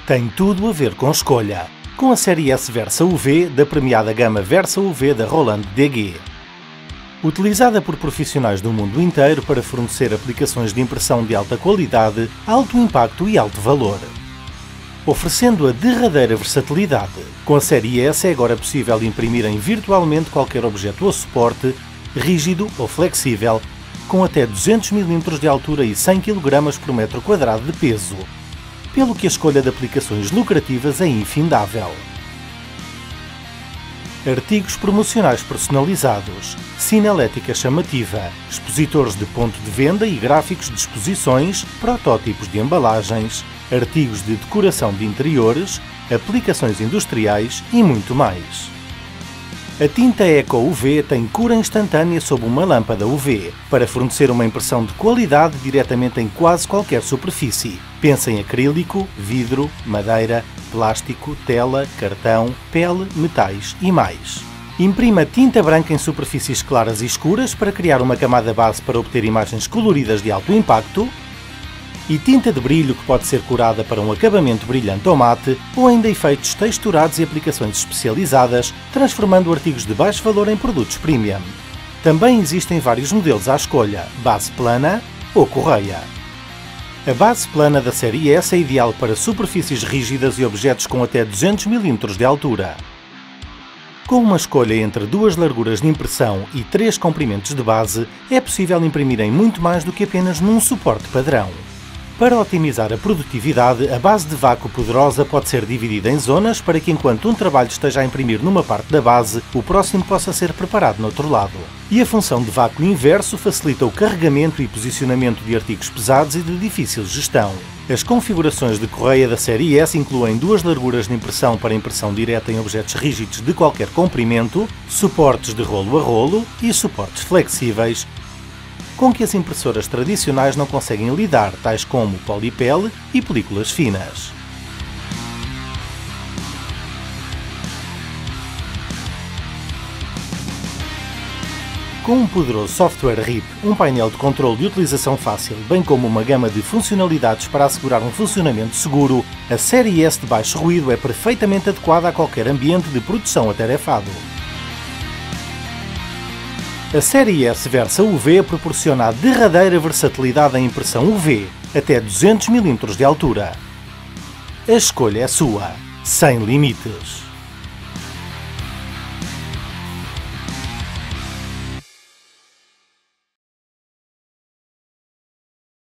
Tem tudo a ver com escolha, com a série S Versa UV da premiada gama Versa UV da Roland DG. Utilizada por profissionais do mundo inteiro para fornecer aplicações de impressão de alta qualidade, alto impacto e alto valor. Oferecendo a derradeira versatilidade, com a série S é agora possível imprimirem virtualmente qualquer objeto ou suporte, rígido ou flexível, com até 200 mm de altura e 100 kg por metro quadrado de peso, pelo que a escolha de aplicações lucrativas é infindável. Artigos promocionais personalizados, sinalética chamativa, expositores de ponto de venda e gráficos de exposições, protótipos de embalagens, artigos de decoração de interiores, aplicações industriais e muito mais. A tinta Eco UV tem cura instantânea sob uma lâmpada UV, para fornecer uma impressão de qualidade diretamente em quase qualquer superfície. Pense em acrílico, vidro, madeira, plástico, tela, cartão, pele, metais e mais. Imprima tinta branca em superfícies claras e escuras para criar uma camada base para obter imagens coloridas de alto impacto, e tinta de brilho que pode ser curada para um acabamento brilhante ou mate, ou ainda efeitos texturados e aplicações especializadas, transformando artigos de baixo valor em produtos premium. Também existem vários modelos à escolha, base plana ou correia. A base plana da série S é ideal para superfícies rígidas e objetos com até 200 mm de altura. Com uma escolha entre 2 larguras de impressão e 3 comprimentos de base, é possível imprimir em muito mais do que apenas num suporte padrão. Para otimizar a produtividade, a base de vácuo poderosa pode ser dividida em zonas para que, enquanto um trabalho esteja a imprimir numa parte da base, o próximo possa ser preparado no outro lado. E a função de vácuo inverso facilita o carregamento e posicionamento de artigos pesados e de difícil gestão. As configurações de correia da série S incluem 2 larguras de impressão para impressão direta em objetos rígidos de qualquer comprimento, suportes de rolo a rolo e suportes flexíveis, com que as impressoras tradicionais não conseguem lidar, tais como polipele e películas finas. Com um poderoso software RIP, um painel de controle de utilização fácil, bem como uma gama de funcionalidades para assegurar um funcionamento seguro, a série S de baixo ruído é perfeitamente adequada a qualquer ambiente de produção atarefado. A série S Versa UV proporciona a derradeira versatilidade em impressão UV, até 200 mm de altura. A escolha é sua, sem limites.